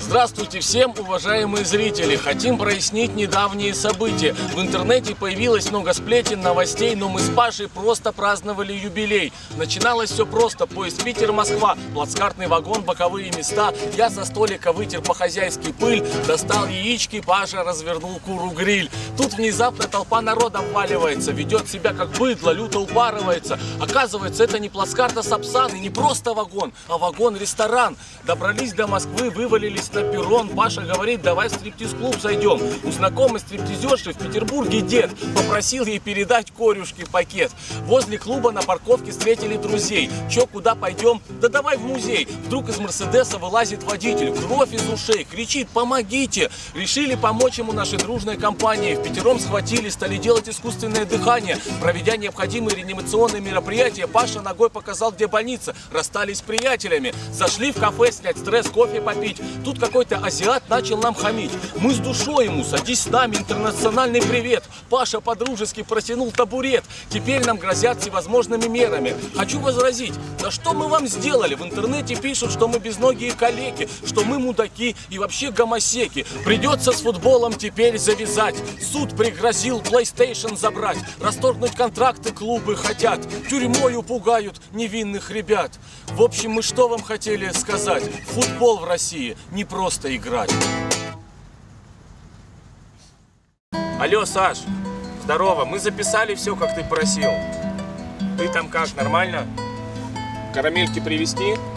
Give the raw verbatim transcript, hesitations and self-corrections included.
Здравствуйте всем, уважаемые зрители! Хотим прояснить недавние события. В интернете появилось много сплетен, новостей, но мы с Пашей просто праздновали юбилей. Начиналось все просто. Поезд Питер-Москва, плацкартный вагон, боковые места. Я со столика вытер по-хозяйски пыль, достал яички, Паша развернул куру-гриль. Тут внезапно толпа народа вваливается, ведет себя как быдло, люто упарывается. Оказывается, это не плацкарт, а Сапсан, и не просто вагон, а вагон-ресторан. Добрались до Москвы, вывалились на перрон. Паша говорит: давай в стриптиз-клуб зайдем. У знакомой стриптизерши в Петербурге дед попросил ей передать корюшке пакет. Возле клуба на парковке встретили друзей. Че, куда пойдем? Да давай в музей. Вдруг из Мерседеса вылазит водитель, кровь из ушей, кричит: помогите! Решили помочь ему нашей дружной компанией. Впятером схватили, стали делать искусственное дыхание. Проведя необходимые реанимационные мероприятия, Паша ногой показал, где больница. Расстались с приятелями. Зашли в кафе снять стресс, кофе попить. Тут какой-то азиат начал нам хамить. Мы с душой ему: садись с нами, интернациональный привет. Паша по-дружески протянул табурет. Теперь нам грозят всевозможными мерами. Хочу возразить: да что мы вам сделали? В интернете пишут, что мы безногие калеки, что мы мудаки и вообще гомосеки. Придется с футболом теперь завязать. Суд пригрозил PlayStation забрать. Расторгнуть контракты клубы хотят. Тюрьмою пугают невинных ребят. В общем, мы что вам хотели сказать? Футбол в России не просто играть. Алло, Саш, здорово, мы записали все, как ты просил. Ты там как, нормально? Карамельки привезти?